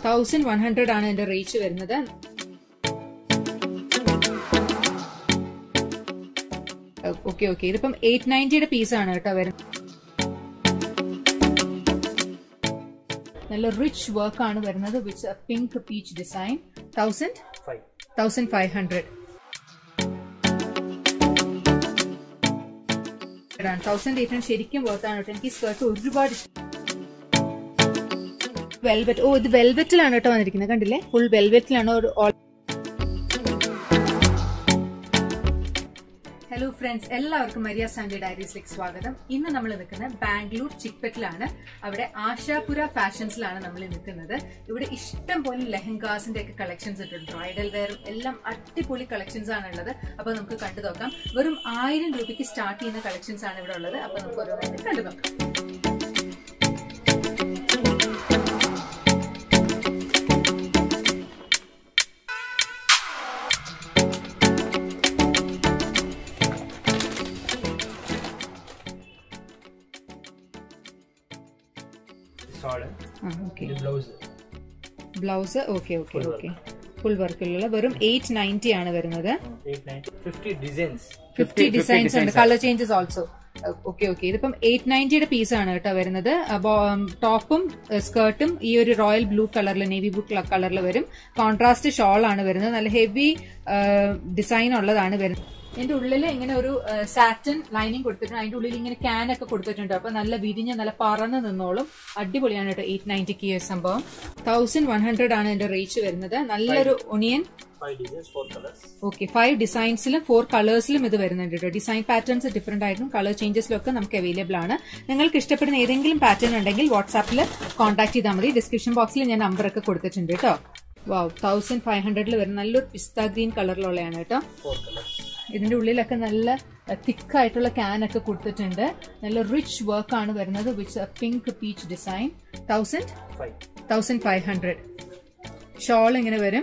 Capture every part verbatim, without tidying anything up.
Thousand one hundred ആണ് ഇതിന്റെ rate വരുന്നത്. ഓക്കെ ഓക്കെ ഇതിപ്പം എയ്റ്റ് നയൻറ്റിയുടെ പീസാണ് കേട്ടോ വരുന്നത്. നല്ല റിച്ച് വർക്ക് ആണ് വരുന്നത് with pink peach design. Thousand thousand five hundred thousand eight hundred ശരിക്കും വർത്താണ് കേട്ടോ. എനിക്ക് സ്കേർട്ട് ഒരുപാട് വെൽവെറ്റ്. ഓ ഇത് വെൽവെറ്റിലാണ് കേട്ടോ വന്നിരിക്കുന്നത്, കണ്ടില്ലേ? ഫുൾ വെൽവെറ്റിലാണ്. ഒരു ഹലോ ഫ്രണ്ട്സ്, എല്ലാവർക്കും മരിയാസ് ഫാമിലി ഡയറീസിലേക്ക് സ്വാഗതം. ഇന്ന് നമ്മൾ നിൽക്കുന്നത് ബാംഗ്ലൂർ ചിക്പെറ്റിലാണ്. അവിടെ ആശാപുര ഫാഷൻസിലാണ് നമ്മൾ നിൽക്കുന്നത്. ഇവിടെ ഇഷ്ടം പോലെ ലെഹങ്കാസിന്റെ ഒക്കെ കളക്ഷൻസ് ഇട്ടുണ്ട്. ബ്രൈഡൽ വെയറും എല്ലാം അടിപൊളി കളക്ഷൻസ് ആണ് ഉള്ളത്. അപ്പൊ നമുക്ക് കണ്ടു നോക്കാം. വെറും ആയിരം രൂപയ്ക്ക് സ്റ്റാർട്ട് ചെയ്യുന്ന കളക്ഷൻസ് ആണ് ഇവിടെ ഉള്ളത്. അപ്പൊ നമുക്ക് ഓരോന്നായിട്ട് കണ്ടു നോക്കാം. Blouse okay okay okay full വർക്കിലുള്ള വെറും എയ്റ്റ് നയൻറ്റി ആണ് വരുന്നത്. ഫിഫ്റ്റി ഡിസൈൻസ് ഉണ്ട്, colour changes also. Okay okay ഇതിപ്പം എയ്റ്റ് നയൻറ്റിയുടെ പീസാണ് കേട്ടോ വരുന്നത്. ടോപ്പും സ്കേർട്ടും ഈ ഒരു റോയൽ ബ്ലൂ കളറിൽ, നേവി ബ്ലൂ കളറിൽ വരും. കോൺട്രാസ്റ്റ് ഷോൾ ആണ് വരുന്നത്. നല്ല ഹെവി ഡിസൈൻ ഉള്ളതാണ് വരുന്നത്. ഇതിന്റെ ഉള്ളിൽ ഇങ്ങനെ ഒരു സാറ്റൻ ലൈനിങ് കൊടുത്തിട്ടുണ്ട്. അതിന്റെ ഉള്ളിൽ ഇങ്ങനെ ക്യാൻ ഒക്കെ കൊടുത്തിട്ടുണ്ട്. അപ്പൊ നല്ല വിരിഞ്ഞ് നല്ല പറന്ന് നിന്നോളും. അടിപൊളിയാണ് കേട്ടോ എയ്റ്റ് നയൻറ്റിക്ക് ഈ സംഭവം. തൗസൻഡ് വൺ ഹൺഡ്രഡ് ആണ് ഇതിന്റെ റേറ്റ് വരുന്നത്. നല്ലൊരു ഒണിയൻ. ഓക്കെ ഫൈവ് ഡിസൈൻസിലും ഫോർ കളേഴ്സിലും ഇത് വരുന്നുണ്ട് കേട്ടോ. ഡിസൈൻ പാറ്റേൺസ് ഡിഫറെന്റ് ആയിട്ടും കളർ ചേഞ്ചസിലും ഒക്കെ നമുക്ക് അവൈലബിൾ ആണ്. നിങ്ങൾക്ക് ഇഷ്ടപ്പെടുന്ന ഏതെങ്കിലും പാറ്റേൺ ഉണ്ടെങ്കിൽ വാട്സാപ്പിൽ കോൺടാക്ട് ചെയ്താൽ മതി. ഡിസ്ക്രിപ്ഷൻ ബോക്സിൽ ഞാൻ നമ്പർ ഒക്കെ കൊടുത്തിട്ടുണ്ട് കേട്ടോ. വാവ് തൗസൻഡ് ഫൈവ് ഹൺഡ്രഡിൽ വരുന്ന നല്ലൊരു പിസ്ത ഗ്രീൻ കളറിലുള്ളതാണ് കേട്ടോ. ഇതിന്റെ ഉള്ളിലൊക്കെ നല്ല തിക്ക് ആയിട്ടുള്ള ക്യാൻ ഒക്കെ കൊടുത്തിട്ടുണ്ട്. നല്ല റിച്ച് വർക്ക് ആണ് വരുന്നത് with pink peach design. Thousand thousand five hundred shawl ഇങ്ങനെ വരും.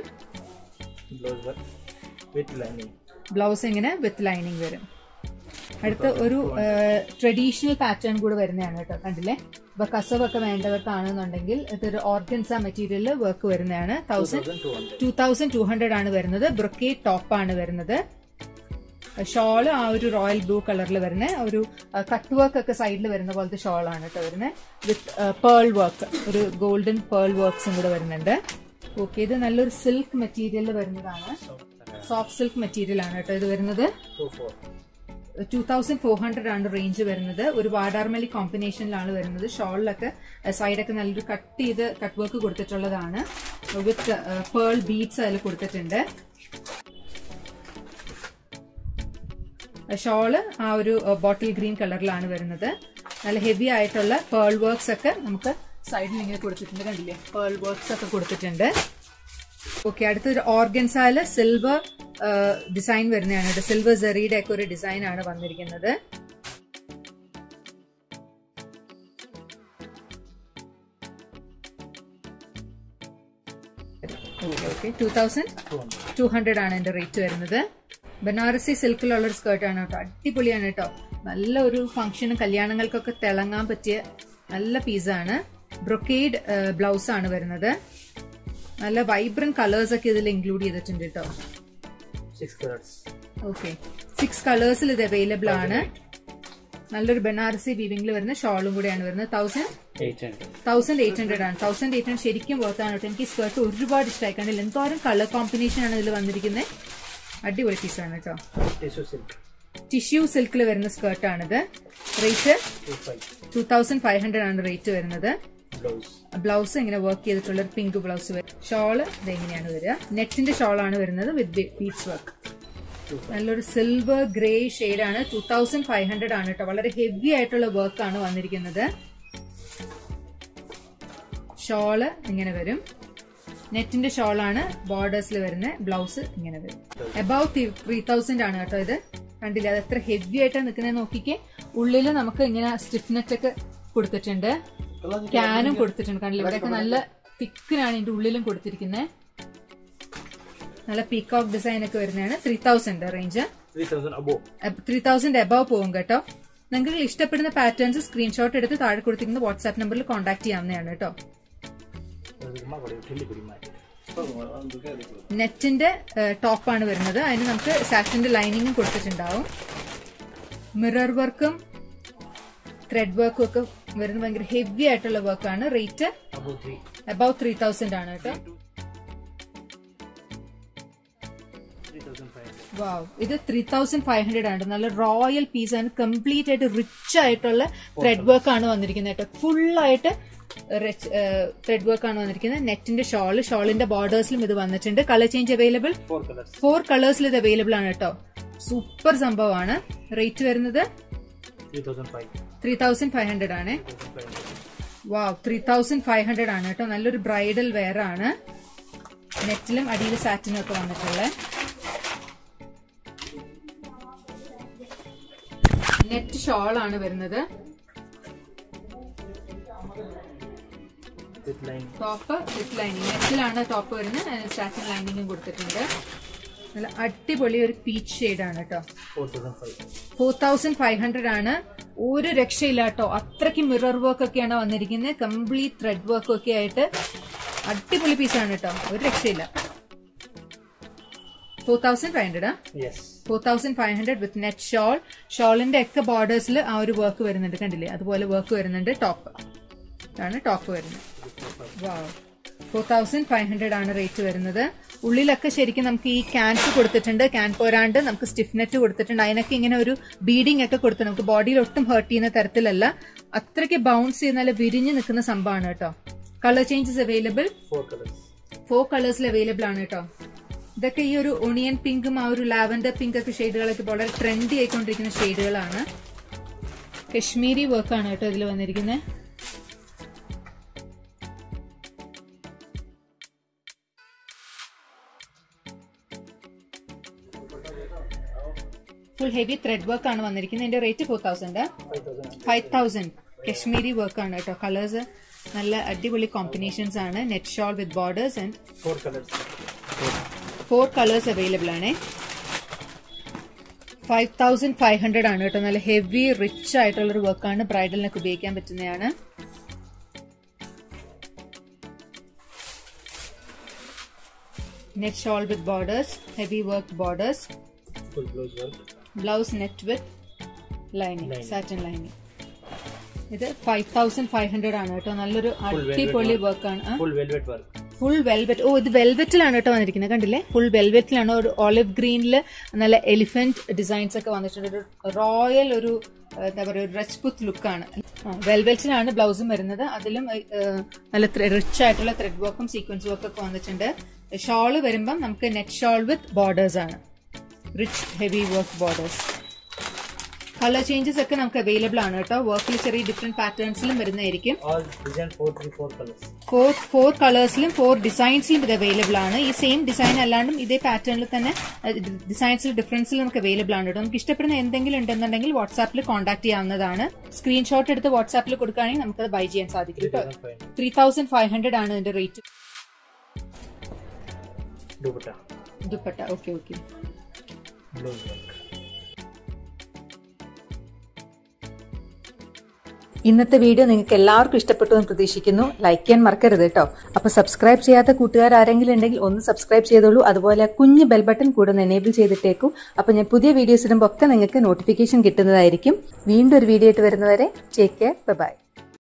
ബ്ലൗസ് ഇങ്ങനെ വിത്ത് ലൈനിങ് വരും. അടുത്ത ഒരു ട്രഡീഷണൽ പാറ്റേൺ കൂടെ വരുന്നതാണ് കേട്ടോ. കണ്ടില്ലേ? ഇപ്പൊ കസവൊക്കെ വേണ്ടവർക്കാണെന്നുണ്ടെങ്കിൽ ഇതൊരു ഓർഗൻസ മെറ്റീരിയലിൽ വർക്ക് വരുന്നതാണ്. Thousand two thousand two hundred ആണ് വരുന്നത്. ബ്രൊക്കേഡ് ടോപ്പ് ആണ് വരുന്നത്. ഷോള് ആ ഒരു റോയൽ ബ്ലൂ കളറിൽ വരുന്ന ഒരു കട്ട് വർക്ക് ഒക്കെ സൈഡിൽ വരുന്ന പോലത്തെ ഷോൾ ആണ് കേട്ടോ വരുന്നത്. വിത്ത് പേൾ വർക്ക്, ഒരു ഗോൾഡൻ പേൾ വർക്ക്സും കൂടെ വരുന്നുണ്ട്. ഓക്കെ ഇത് നല്ലൊരു സിൽക്ക് മെറ്റീരിയലിൽ വരുന്നതാണ്. സോഫ്റ്റ് സിൽക്ക് മെറ്റീരിയൽ ആണ് കേട്ടോ ഇത് വരുന്നത്. ടു തൗസൻഡ് ഫോർ ഹൺഡ്രഡ് ആണ് റേഞ്ച് വരുന്നത്. ഒരു വാടാർമലി കോമ്പിനേഷനിലാണ് വരുന്നത്. ഷോളിലൊക്കെ സൈഡൊക്കെ നല്ലൊരു കട്ട് ചെയ്ത് കട്ട് വർക്ക് കൊടുത്തിട്ടുള്ളതാണ്. വിത്ത് പേൾ ബീഡ്സ് അതിൽ കൊടുത്തിട്ടുണ്ട്. ഷോള് ആ ഒരു ബോട്ടിൽ ഗ്രീൻ കളറിലാണ് വരുന്നത്. നല്ല ഹെവി ആയിട്ടുള്ള പേൾ വർക്ക്സ് ഒക്കെ നമുക്ക് സൈഡിൽ ഇങ്ങനെ കൊടുത്തിട്ടുണ്ട്. കണ്ടില്ലേ? പേൾ വർക്ക്സ് ഒക്കെ കൊടുത്തിട്ടുണ്ട്. ഓക്കെ അടുത്തൊരു ഓർഗൻസാല് സിൽവർ ഡിസൈൻ വരുന്നതാണ്. സിൽവർ സെറിയുടെ ഒക്കെ ഒരു ഡിസൈൻ ആണ് വന്നിരിക്കുന്നത്. Okay two thousand two hundred ആണ് എന്റെ റേറ്റ് വരുന്നത്. ബനാറസി സിൽക്കിലുള്ള ഒരു സ്കേർട്ടാണ് കേട്ടോ. അടിപൊളിയാണ് കേട്ടോ. നല്ല ഒരു ഫംഗ്ഷനും കല്യാണങ്ങൾക്കൊക്കെ തിളങ്ങാൻ പറ്റിയ നല്ല പീസാണ്. ബ്രൊക്കേഡ് ബ്ലൗസ് ആണ് വരുന്നത്. നല്ല വൈബ്രന്റ് കളേഴ്സ് ഒക്കെ ഇതിൽ ഇൻക്ലൂഡ് ചെയ്തിട്ടുണ്ട് കേട്ടോ. ഓക്കെ സിക്സ് കളേഴ്സിൽ ഇത് അവൈലബിൾ ആണ്. നല്ലൊരു ബനാറസി വീവിംഗിൽ വരുന്ന ഷോളും കൂടെയാണ് വരുന്നത്. തൗസൻഡ് തൗസൻഡ് എയ്റ്റ് ഹൺഡ്രഡ് ആണ്. തൗസൻഡ് എയ്റ്റ് ഹൺഡ്രഡ് ശരിക്കും വർത്താണ് കേട്ടോ. എനിക്ക് സ്കേർട്ട് ഒരുപാട് ഇഷ്ടമായി. കണ്ടില്ല എന്തോരം കളർ കോമ്പിനേഷൻ ആണ് ഇതിൽ വന്നിരിക്കുന്നത്. അടിപൊളി പീസാണ് കേട്ടോ. ടിഷ്യൂ സിൽക്കിൽ വരുന്ന സ്കേർട്ടാണിത്. Rate two thousand five hundred ആണ് റേറ്റ് വരുന്നത്. ബ്ലൗസ് ഇങ്ങനെ വർക്ക് ചെയ്തിട്ടുള്ള ഒരു പിങ്ക് ബ്ലൗസ് വരും. ഷോള് ഇത് എങ്ങനെയാണ് വരിക? നെറ്റിന്റെ ഷോളാണ് വരുന്നത് വിത്ത് ബീഡ്സ് വർക്ക്. നല്ലൊരു സിൽവർ ഗ്രേ ഷെയ്ഡാണ്. ടു തൗസൻഡ് ഫൈവ് ഹൺഡ്രഡ് ആണ് കേട്ടോ. വളരെ ഹെവി ആയിട്ടുള്ള വർക്ക് ആണ് വന്നിരിക്കുന്നത്. ഷോള് ഇങ്ങനെ വരും. നെറ്റിന്റെ ഷോളാണ് ബോർഡേഴ്സിൽ വരുന്ന. ബ്ലൗസ് ഇങ്ങനെ വരും. അബൌട്ട് ത്രീ തൗസൻഡ് ആണ് കേട്ടോ ഇത്. കണ്ടില്ല അത് എത്ര ഹെവി ആയിട്ടാണ് നിൽക്കുന്നത് നോക്കിക്കേ. ഉള്ളില് നമുക്ക് ഇങ്ങനെ സ്റ്റിഫ്നെറ്റ് ഒക്കെ കൊടുത്തിട്ടുണ്ട്. ക്യാനും കൊടുത്തിട്ടുണ്ട്. കണ്ടില്ല ഇവിടെയൊക്കെ നല്ല തിക്കിനാണ് ഇതിന്റെ ഉള്ളിലും കൊടുത്തിരിക്കുന്നത്. നല്ല പീകോക്ക് ഡിസൈൻ ഒക്കെ വരുന്നതാണ്. Three thousand range. Three thousand above പോകും കേട്ടോ. നിങ്ങൾക്ക് ഇഷ്ടപ്പെടുന്ന പാറ്റേൺസ് സ്ക്രീൻഷോട്ട് എടുത്ത് താഴെ കൊടുത്തിരിക്കുന്ന വാട്സ്ആപ്പ് നമ്പറിൽ കോൺടാക്ട് ചെയ്യാവുന്നതാണ് കേട്ടോ. നെറ്റിന്റെ ടോപ്പാണ് വരുന്നത്. അതിന് നമുക്ക് സാറ്റിന്റെ ലൈനിങ്ങും കൊടുത്തിട്ടുണ്ടാവും. മിറർ വർക്കും ത്രെഡ് വർക്കും ഒക്കെ വരുന്നത് ഭയങ്കര ഹെവി ആയിട്ടുള്ള വർക്കാണ്. റേറ്റ് അബൌട്ട് ത്രീ തൗസൻഡ് ആണ് കേട്ടോ. വാവ്, ഇത് ത്രീ തൗസൻഡ് ഫൈവ് ഹൺഡ്രഡ് ആണ്. നല്ല റോയൽ പീസ് ആണ്. കംപ്ലീറ്റ് ആയിട്ട് റിച്ച് ആയിട്ടുള്ള ത്രെഡ് വർക്ക് ആണ് വന്നിരിക്കുന്നത് കേട്ടോ. ഫുൾ ആയിട്ട് ത്രെഡ് വർക്ക് ആണ് വന്നിരിക്കുന്നത്. നെറ്റിന്റെ ഷോള്, ഷോളിന്റെ ബോർഡേഴ്സിലും ഇത് വന്നിട്ടുണ്ട്. കളർ ചേഞ്ച് അവൈലബിൾ, ഫോർ കളേഴ്സിൽ ഇത് അവൈലബിൾ ആണ് കേട്ടോ. സൂപ്പർ സംഭവമാണ്. റേറ്റ് വരുന്നത് ത്രീ തൗസൻഡ് ഫൈവ് ഹൺഡ്രഡ് ആണ്. Wow, three thousand five hundred ആണ് കേട്ടോ. നല്ലൊരു ബ്രൈഡൽ വെയർ ആണ്. നെറ്റിലും അടിയിൽ സാറ്റിനും ഒക്കെ വന്നിട്ടുള്ളത്. നെറ്റ് ഷോൾ ആണ് വരുന്നത്. ടോപ്പ് വിത്ത് ലൈനിങ്, നെറ്റിലാണ് ടോപ്പ് വരുന്നത്. സാറ്റിൻ ലൈനിങ്ങും കൊടുത്തിട്ടുണ്ട്. നല്ല അടിപൊളി ഒരു പീച്ച് ഷെയ്ഡ് ആണ് കേട്ടോ. ഫോർ തൗസൻഡ് ഫൈവ് ഹൺഡ്രഡ് ആണ്. ഒരു രക്ഷയില്ല കേട്ടോ. അത്രയ്ക്ക് മിറർ വർക്ക് ഒക്കെയാണ് വന്നിരിക്കുന്നത്. കംപ്ലീറ്റ് ത്രെഡ് വർക്ക് ഒക്കെ ആയിട്ട് അടിപൊളി പീസാണ് കേട്ടോ. ഒരു രക്ഷയില്ല. Four thousand five hundred four thousand five hundred with net shawl. ഷോളിന്റെ ഒക്കെ ബോർഡേഴ്സിൽ ആ ഒരു വർക്ക് വരുന്നുണ്ട്, കണ്ടില്ലേ? അതുപോലെ വർക്ക് വരുന്നുണ്ട്. ടോപ്പ് ആണ് ടോപ്പ് വരുന്നത്. Wow, four thousand five hundred ആണ് റേറ്റ് വരുന്നത്. ഉള്ളിലൊക്കെ ശരിക്കും നമുക്ക് ഈ ക്യാൻസ് കൊടുത്തിട്ടുണ്ട്. ക്യാൻ പോരാണ്ട് നമുക്ക് സ്റ്റിഫ് നെറ്റ് കൊടുത്തിട്ടുണ്ട്. അതിനൊക്കെ ഇങ്ങനെ ഒരു ബീഡിംഗ് ഒക്കെ കൊടുത്തിട്ടുണ്ട്. നമുക്ക് ബോഡിയിൽ ഒട്ടും ഹേർട്ട് ചെയ്യുന്ന തരത്തിലല്ല. അത്രയ്ക്ക് ബൗൺസ് ചെയ്ത് നല്ല വിരിഞ്ഞ് നിൽക്കുന്ന സംഭവമാണ് കേട്ടോ. കളർ ചേഞ്ചസ് അവൈലബിൾ, ഫോർ കളേഴ്സിൽ അവൈലബിൾ ആണ് കേട്ടോ. ഇതൊക്കെ ഈ ഒരു ഒണിയൻ പിങ്കും ആ ഒരു ലാവൻഡർ പിങ്ക് ഒക്കെ ഷെയ്ഡുകളൊക്കെ വളരെ ട്രെൻഡി ആയിക്കൊണ്ടിരിക്കുന്ന ഷെയ്ഡുകളാണ്. കശ്മീരി വർക്കാണ് കേട്ടോ ഇതിൽ വന്നിരിക്കുന്നത്. ഫുൾ ഹെവി ത്രെഡ് വർക്ക് ആണ് വന്നിരിക്കുന്നത്. ഇതിന്റെ rate four thousand five thousand Kashmiri work ആണ് കേട്ടോ. കളേഴ്സ് നല്ല അടിപൊളി കോമ്പിനേഷൻസ് ആണ്. Net shawl with borders and four colours four colours available ആണ്. ഫൈവ് തൗസൻഡ് ഫൈവ് ഹൺഡ്രഡ് ആണ് കേട്ടോ. നല്ല ഹെവി റിച്ച് ആയിട്ടുള്ളൊരു വർക്കാണ്. ബ്രൈഡലിനൊക്കെ ഉപയോഗിക്കാൻ പറ്റുന്നതാണ്. Net shawl with borders, heavy work borders, blouse net with lining, satin lining. ഇത് ഫൈവ് തൗസൻഡ് ഫൈവ് ഹൺഡ്രഡ് ആണ് കേട്ടോ. നല്ലൊരു അടിപൊളി വർക്കാണ്. Full velvet. ഓ, ഇത് വെൽവെറ്റിലാണ് കേട്ടോ വന്നിരിക്കുന്നത്, കണ്ടില്ലേ? ഫുൾ വെൽവെറ്റിലാണ്. ഒരു ഓലിവ് ഗ്രീനില് നല്ല എലിഫന്റ് ഡിസൈൻസ് ഒക്കെ വന്നിട്ടുണ്ട്. ഒരു റോയൽ ഒരു എന്താ പറയുക, ഒരു രജ്പുത്ത് ലുക്കാണ്. വെൽവെറ്റിലാണ് ബ്ലൗസും വരുന്നത്. അതിലും നല്ല റിച്ച് ആയിട്ടുള്ള ത്രെഡ് വർക്കും സീക്വൻസ് വർക്കും ഒക്കെ വന്നിട്ടുണ്ട്. ഷോള് വരുമ്പം നമുക്ക് നെറ്റ് ഷോൾ വിത്ത് ബോർഡേഴ്സ് ആണ്. Rich heavy work borders. Colour changes ഒക്കെ നമുക്ക് അവൈലബിൾ ആണ് കേട്ടോ. വർക്കിൽ ചെറിയ ഡിഫറെന്റ് പാറ്റേൺസിലും വരുന്നതായിരിക്കും. ഫോർ ഫോർ കളേഴ്സിലും ഫോർ ഡിസൈൻസിലും ഇത് അവൈലബിൾ ആണ്. ഈ സെയിം ഡിസൈൻ അല്ലാണ്ടും ഇതേ പാറ്റേണിൽ തന്നെ ഡിസൈൻസിൽ ഡിഫറൻസിൽ നമുക്ക് അവൈലബിൾ ആണ് കേട്ടോ. നമുക്ക് ഇഷ്ടപ്പെടുന്ന എന്തെങ്കിലും ഉണ്ടെന്നുണ്ടെങ്കിൽ വാട്സാപ്പിൽ കോൺടാക്ട് ചെയ്യാവുന്നതാണ്. സ്ക്രീൻഷോട്ട് എടുത്ത് വാട്സാപ്പിൽ കൊടുക്കുകയാണെങ്കിൽ നമുക്കത് ബൈ ചെയ്യാൻ സാധിക്കും കേട്ടോ. ത്രീ തൗസൻഡ് ഫൈവ് ഹൺഡ്രഡ് ആണ് ഇതിന്റെ റേറ്റ്. Dupatta, okay okay. ഇന്നത്തെ വീഡിയോ നിങ്ങൾക്ക് എല്ലാവർക്കും ഇഷ്ടപ്പെട്ടു എന്ന് പ്രതീക്ഷിക്കുന്നു. ലൈക്ക് ചെയ്യാൻ മറക്കരുത് കേട്ടോ. അപ്പൊ സബ്സ്ക്രൈബ് ചെയ്യാത്ത കൂട്ടുകാർ ആരെങ്കിലും ഉണ്ടെങ്കിൽ ഒന്ന് സബ്സ്ക്രൈബ് ചെയ്തോളൂ. അതുപോലെ കുഞ്ഞ് ബെൽ ബട്ടൺ കൂടെ ഒന്ന് എനേബിൾ ചെയ്തിട്ടേക്കും. അപ്പൊ ഞാൻ പുതിയ വീഡിയോസ് ഇടുമ്പോൾ ഒക്കെ നിങ്ങൾക്ക് നോട്ടിഫിക്കേഷൻ കിട്ടുന്നതായിരിക്കും. വീണ്ടും ഒരു വീഡിയോ ആയിട്ട് വരുന്നവരെ ടേക്ക് കെയർ, ബൈ.